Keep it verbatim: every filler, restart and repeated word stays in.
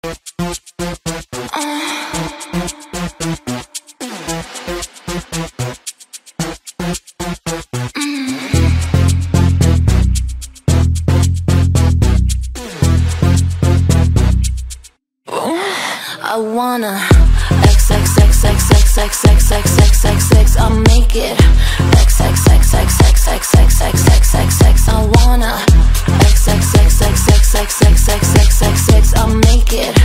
I wanna X X X X X X X X X X X, I'll make it X X X X X X X X X X X, I wanna X X X X X X X X X X X, I'll make it